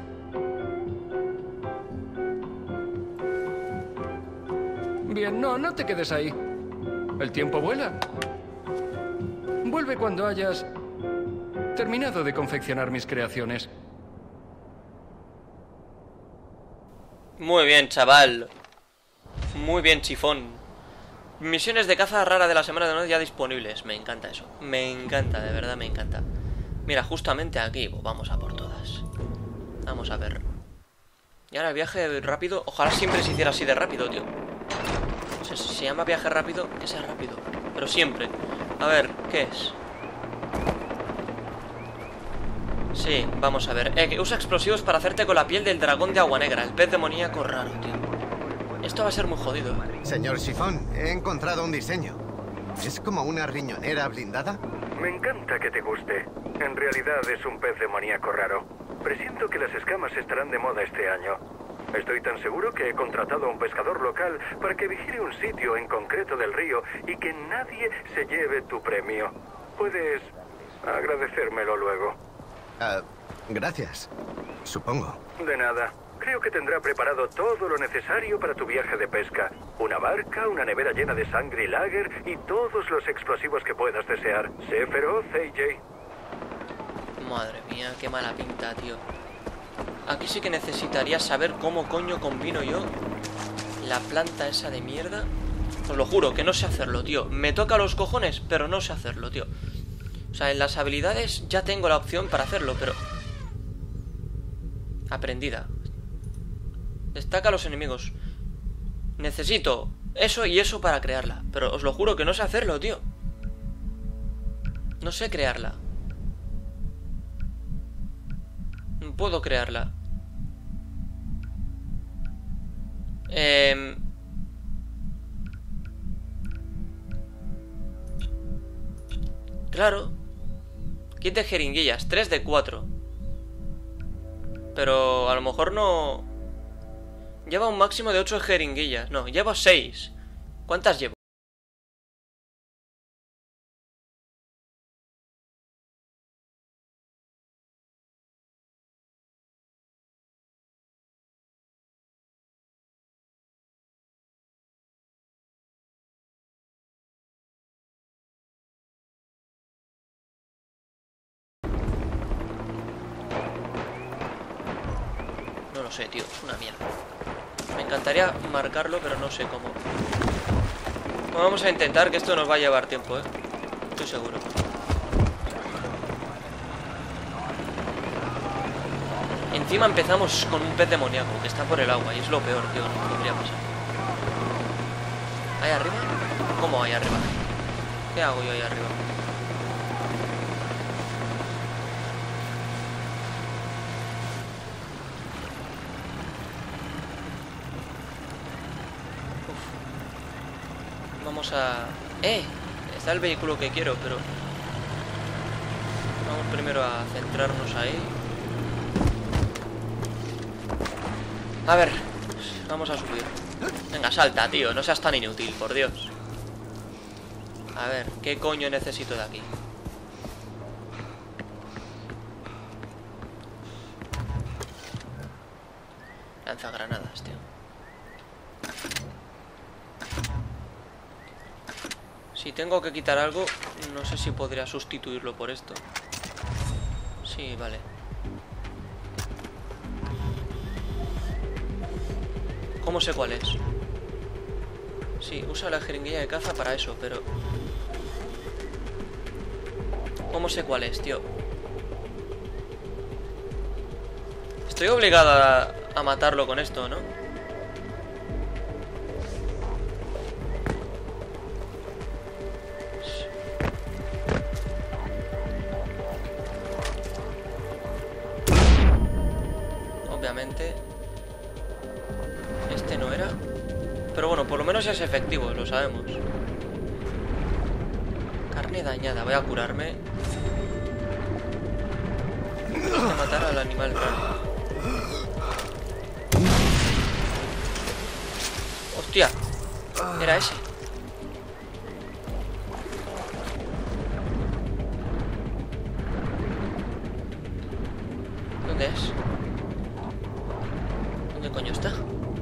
Bien, no te quedes ahí. El tiempo vuela. Vuelve cuando hayas terminado de confeccionar mis creaciones. Muy bien, chaval. Muy bien, chifón. Misiones de caza rara de la semana de noche ya disponibles. Me encanta eso. Me encanta, de verdad me encanta. Mira, justamente aquí. Pues vamos a por todas. Vamos a ver. Y ahora el viaje rápido. Ojalá siempre se hiciera así de rápido, tío. O sea, si se llama viaje rápido, que sea rápido. Pero siempre. A ver, ¿qué es? Sí, vamos a ver. Que usa explosivos para hacerte con la piel del dragón de agua negra. El pez demoníaco raro, tío. Esto va a ser muy jodido. Señor Sifón, he encontrado un diseño. ¿Es como una riñonera blindada? Me encanta que te guste. En realidad es un pez demoníaco raro. Presiento que las escamas estarán de moda este año. Estoy tan seguro que he contratado a un pescador local para que vigile un sitio en concreto del río y que nadie se lleve tu premio. Puedes agradecérmelo luego. Gracias. Supongo. De nada. Creo que tendrá preparado todo lo necesario para tu viaje de pesca. Una barca, una nevera llena de sangre y lager y todos los explosivos que puedas desear. Sé feroz, AJ. Madre mía, qué mala pinta, tío. Aquí sí que necesitaría saber cómo coño combino yo la planta esa de mierda. Os lo juro, que no sé hacerlo, tío. Me toca los cojones, pero no sé hacerlo, tío. O sea, en las habilidades ya tengo la opción para hacerlo, pero... Aprendida. Destaca a los enemigos. Necesito eso y eso para crearla. Pero os lo juro que no sé hacerlo, tío. No sé crearla. No puedo crearla. Claro. Kit de jeringuillas, 3 de 4. Pero a lo mejor no... Lleva un máximo de 8 jeringuillas. No, llevo 6. ¿Cuántas llevo? No lo sé, tío, es una mierda. Me encantaría marcarlo, pero no sé cómo. Bueno, vamos a intentar, que esto nos va a llevar tiempo, estoy seguro. Encima empezamos con un pez demoníaco que está por el agua y es lo peor, tío, no podría pasar. ¿Ahí arriba? ¿Cómo ahí arriba? ¿Qué hago yo ahí arriba? Uf. Vamos a... Está el vehículo que quiero, pero... Vamos primero a centrarnos ahí. A ver, vamos a subir. Venga, salta, tío, no seas tan inútil, por Dios. A ver, ¿qué coño necesito de aquí? Lanzagranadas, tío. Si tengo que quitar algo, no sé si podría sustituirlo por esto. Sí, vale. ¿Cómo sé cuál es? Sí, usa la jeringuilla de caza para eso, pero... ¿Cómo sé cuál es, tío? Estoy obligado a matarlo con esto, ¿no? Obviamente... Este no era. Pero bueno, por lo menos es efectivo, lo sabemos. Carne dañada, voy a curarme. Tengo que matar al animal raro. ¡Hostia! Era ese. ¿Dónde es? ¿Dónde coño está?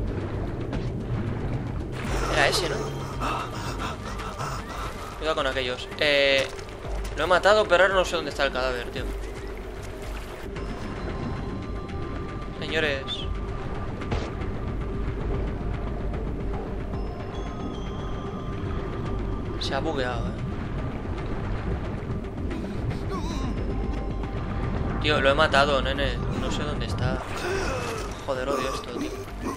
Era ese, ¿no? Cuidado con aquellos. Lo he matado, pero ahora no sé dónde está el cadáver, tío. Señores. Se ha bugueado, Tío, lo he matado, nene. No sé dónde está. Joder, odio esto, tío.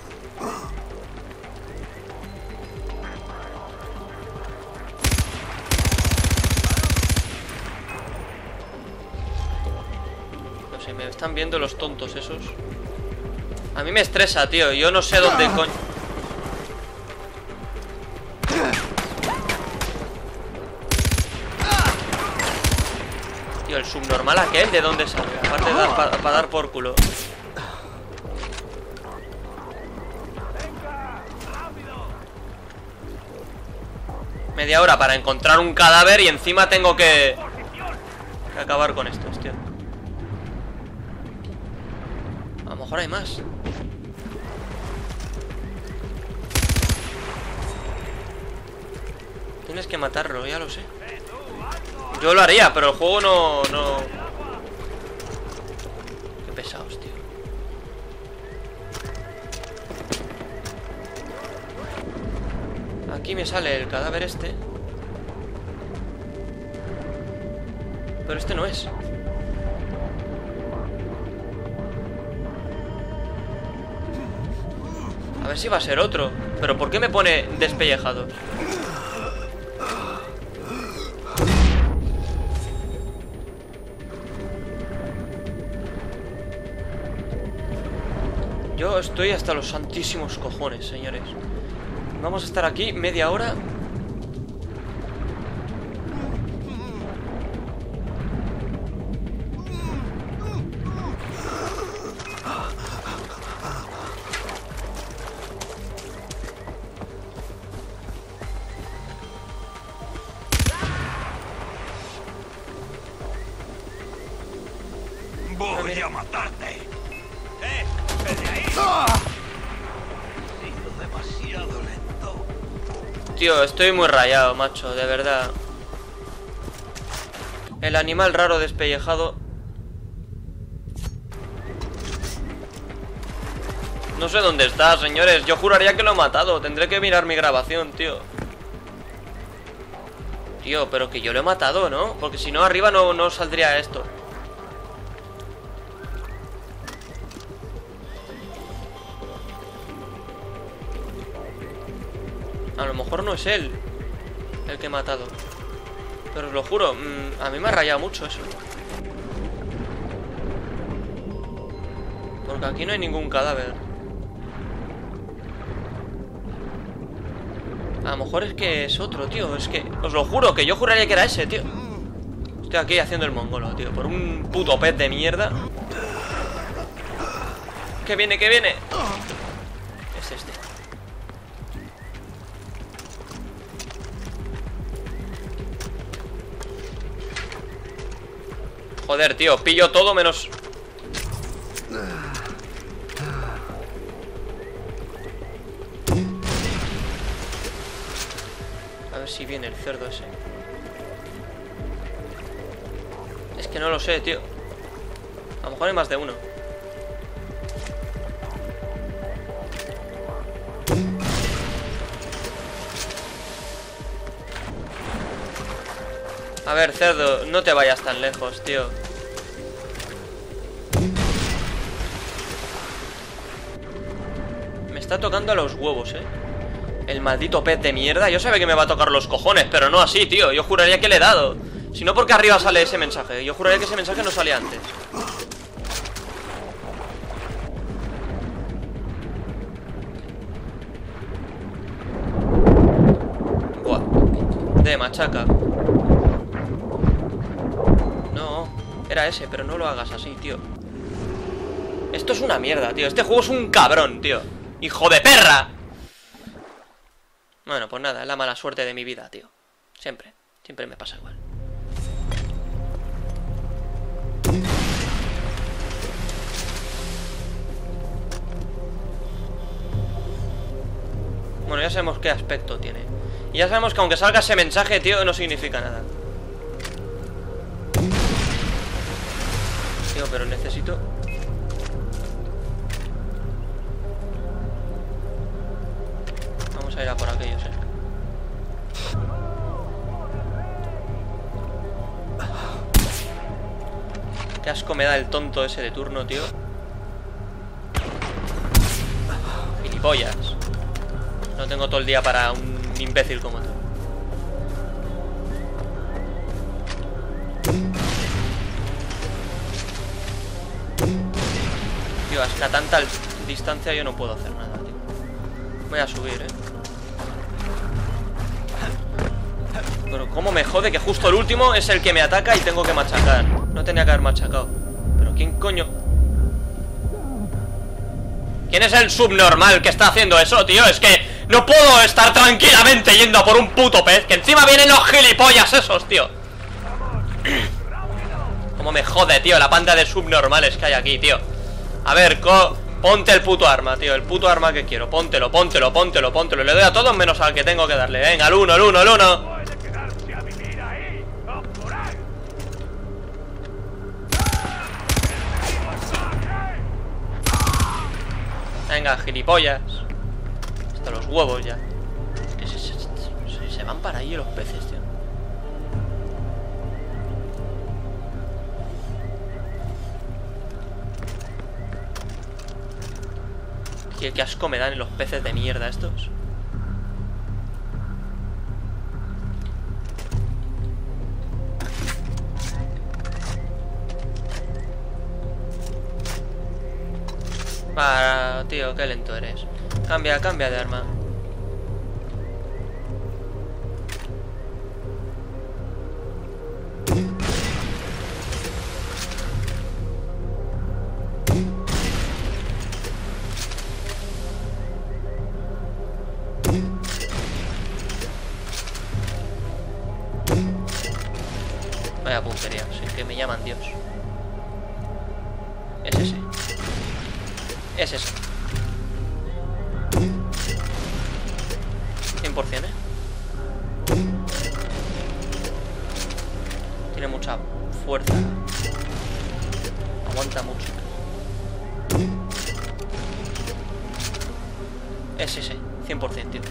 No sé, me están viendo los tontos esos. A mí me estresa, tío. Yo no sé dónde coño. Tío, el subnormal aquel, ¿de dónde sale? Aparte de dar para dar por culo. Media hora para encontrar un cadáver y encima tengo que acabar con estos, tío. A lo mejor hay más. Tienes que matarlo, ya lo sé. Yo lo haría, pero el juego no... Qué pesados, tío. Aquí me sale el cadáver este. Pero este no es. A ver si va a ser otro. Pero ¿por qué me pone despellejados? Yo estoy hasta los santísimos cojones, señores. Vamos a estar aquí media hora. Voy a matarte. ¡Vete ahí! Sigo demasiado lento. Tío, estoy muy rayado, macho, de verdad. El animal raro despellejado. No sé dónde está, señores. Yo juraría que lo he matado. Tendré que mirar mi grabación, tío. Tío, pero que yo lo he matado, ¿no? Porque si no, arriba no saldría esto. A lo mejor no es él el que he matado. Pero os lo juro, a mí me ha rayado mucho eso. Porque aquí no hay ningún cadáver. A lo mejor es que es otro, tío. Es que, os lo juro, que yo juraría que era ese, tío. Estoy aquí haciendo el mongolo, tío. Por un puto pez de mierda. Que viene, que viene. Es este. Joder, tío, pillo todo menos... A ver si viene el cerdo ese. Es que no lo sé, tío. A lo mejor hay más de uno. A ver, cerdo, no te vayas tan lejos, tío. Me está tocando a los huevos, el maldito pez de mierda. Yo sabía que me va a tocar los cojones, pero no así, tío. Yo juraría que le he dado. Si no, porque arriba sale ese mensaje. Yo juraría que ese mensaje no salía antes. Buah. De machaca. No, era ese, pero no lo hagas así, tío. Esto es una mierda, tío. Este juego es un cabrón, tío. ¡Hijo de perra! Bueno, pues nada, es la mala suerte de mi vida, tío. Siempre me pasa igual. Bueno, ya sabemos qué aspecto tiene. Y ya sabemos que aunque salga ese mensaje, tío, no significa nada. Tío, pero necesito... Vamos a ir a por aquellos, Qué asco me da el tonto ese de turno, tío. Gilipollas. No tengo todo el día para un imbécil como tú. Tío, hasta tanta distancia yo no puedo hacer nada, tío. Voy a subir, Pero cómo me jode que justo el último es el que me ataca y tengo que machacar. No tenía que haber machacado. Pero ¿quién coño? ¿Quién es el subnormal que está haciendo eso, tío? Es que no puedo estar tranquilamente yendo a por un puto pez. Que encima vienen los gilipollas esos, tío. Cómo me jode, tío, la panda de subnormales que hay aquí, tío. A ver, ponte el puto arma, tío. El puto arma que quiero. Póntelo. Le doy a todos menos al que tengo que darle. Venga, al uno. Venga, gilipollas. Hasta los huevos ya. Se van para ahí los peces, tío. Qué asco me dan los peces de mierda estos. Tío, qué lento eres. Cambia de arma. Vaya puntería, sí, que me llaman Dios. Es ese. Es ese. 100%, Tiene mucha fuerza. Aguanta mucho. Es ese, 100%, tío.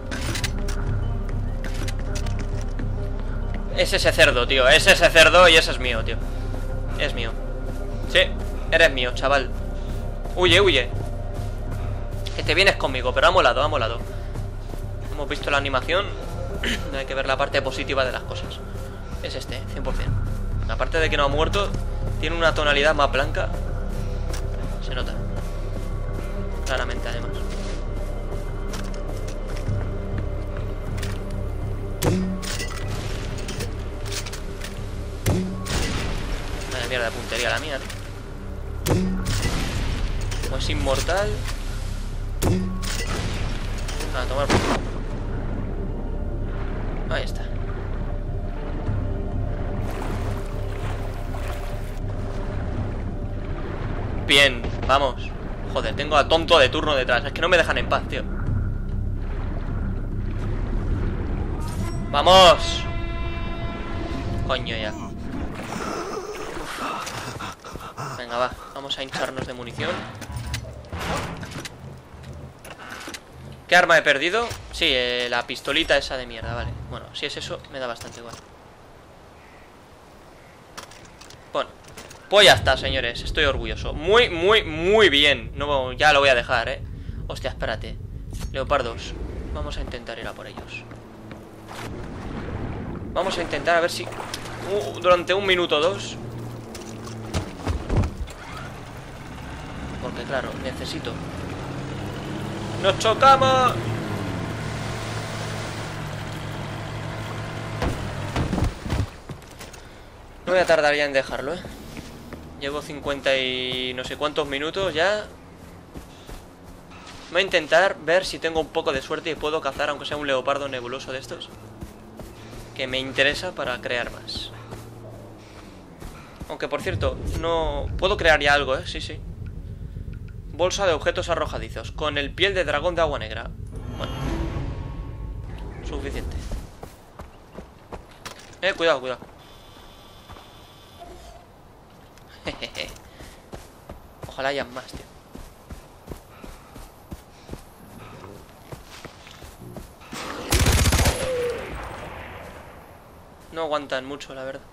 Es ese cerdo, tío. Es ese cerdo y ese es mío, tío. Es mío. Sí, eres mío, chaval. Huye, huye. Que te vienes conmigo, pero ha molado, ha molado. Hemos visto la animación. Hay que ver la parte positiva de las cosas. Es este, 100%. Aparte de que no ha muerto, tiene una tonalidad más blanca. Se nota. Claramente, además. Vaya mierda de puntería la mía, ¿no? Como es inmortal. A tomar por culo. Ahí está. Bien, vamos. Joder, tengo a tonto de turno detrás. Es que no me dejan en paz, tío. ¡Vamos! Coño ya. Venga, va. Vamos a hincharnos de munición. ¿Qué arma he perdido? Sí, la pistolita esa de mierda, vale. Bueno, si es eso, me da bastante igual. Bueno, pues ya está, señores. Estoy orgulloso. Muy, muy, muy bien. No, ya lo voy a dejar, ¿eh? Hostia, espérate. Leopardos. Vamos a intentar ir a por ellos. Vamos a intentar a ver si... durante 1 minuto o 2. Porque claro, necesito... ¡Nos chocamos! No voy a tardar ya en dejarlo, ¿eh? Llevo 50 y no sé cuántos minutos ya. Voy a intentar ver si tengo un poco de suerte y puedo cazar, aunque sea un leopardo nebuloso de estos, que me interesa para crear más. Aunque, por cierto, no... puedo crear ya algo, ¿eh? Sí, sí. Bolsa de objetos arrojadizos con el piel de dragón de agua negra. Bueno, suficiente. Cuidado, cuidado. Jejeje. Ojalá haya más, tío. No aguantan mucho, la verdad.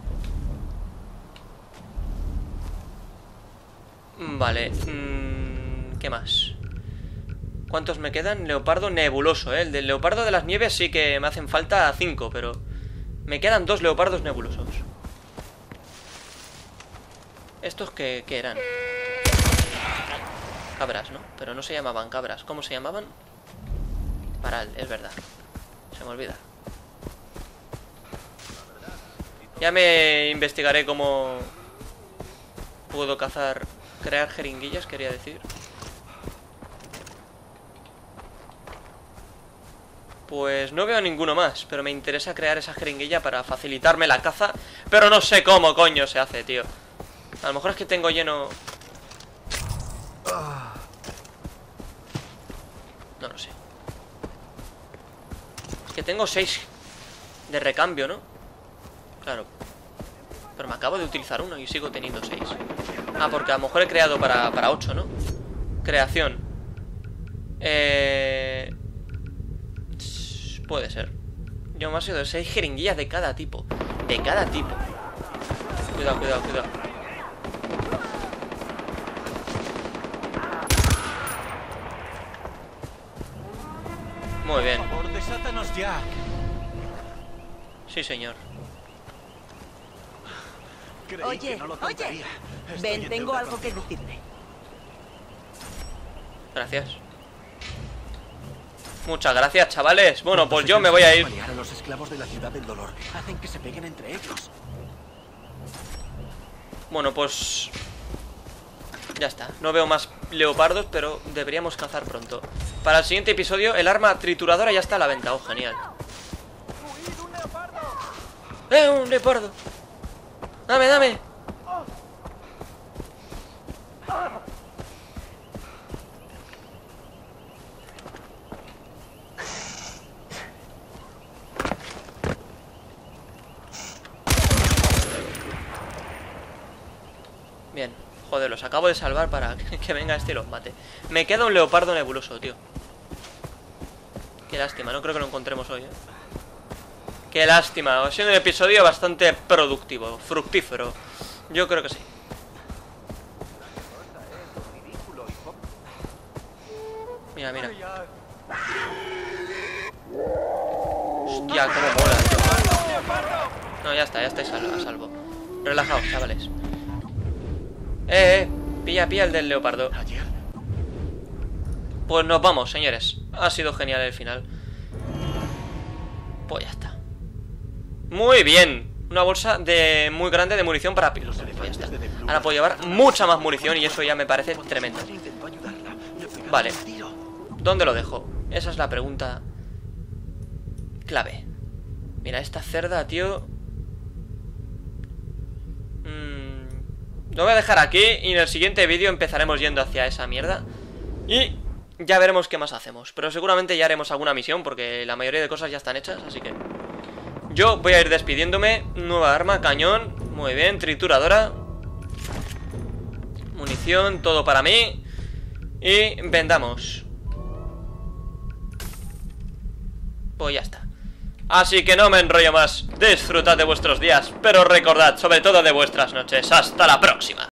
Vale, ¿qué más? ¿Cuántos me quedan? Leopardo nebuloso, ¿eh? El del leopardo de las nieves sí que me hacen falta 5, pero me quedan 2 leopardos nebulosos. ¿Estos qué eran? Cabras, ¿no? Pero no se llamaban cabras. ¿Cómo se llamaban? Paral, es verdad. Se me olvida. Ya me investigaré cómo puedo cazar... crear jeringuillas, quería decir. Pues no veo ninguno más, pero me interesa crear esa jeringuilla para facilitarme la caza. Pero no sé cómo coño se hace, tío. A lo mejor es que tengo lleno... No lo sé. Es que tengo 6 de recambio, ¿no? Claro. Pero me acabo de utilizar uno y sigo teniendo 6. Ah, porque a lo mejor he creado para 8, ¿no? Creación. Puede ser. Yo me ha sido 6 jeringuillas de cada tipo. De cada tipo. Cuidado, cuidado, cuidado. Muy bien. Por favor, desátanos ya. Sí, señor. Creí Oye, que no lo contaría. Estoy ven, en tengo deuda algo que contigo. decirle. Gracias. Muchas gracias, chavales. Bueno, pues yo me voy a ir. A los esclavos de la ciudad del dolor. Hacen que se peguen entre ellos. Bueno, pues... ya está. No veo más leopardos, pero deberíamos cazar pronto. Para el siguiente episodio, el arma trituradora ya está a la venta. Oh, genial. Un leopardo! ¡Dame, dame! Bien, joder, los acabo de salvar para que venga este y los mate. Me queda un leopardo nebuloso, tío. Qué lástima, no creo que lo encontremos hoy, ¿eh? Qué lástima, ha sido un episodio bastante productivo, fructífero. Yo creo que sí. Mira, mira. Hostia, cómo mola, tío. No, ya estáis a salvo. Relajaos, chavales. Pilla el del leopardo. Pues nos vamos, señores. Ha sido genial el final. Pues ya está. Muy bien. Una bolsa muy grande de munición para pilos. Pues ya está. Ahora puedo llevar mucha más munición y eso ya me parece tremendo. Vale. ¿Dónde lo dejo? Esa es la pregunta clave. Mira, esta cerda, tío. Lo voy a dejar aquí y en el siguiente vídeo empezaremos yendo hacia esa mierda. Y ya veremos qué más hacemos. Pero seguramente ya haremos alguna misión porque la mayoría de cosas ya están hechas, así que yo voy a ir despidiéndome. Nueva arma, cañón. Muy bien, trituradora. Munición, todo para mí. Y vendamos. Pues ya está. Así que no me enrollo más. Disfrutad de vuestros días, pero recordad sobre todo de vuestras noches. Hasta la próxima.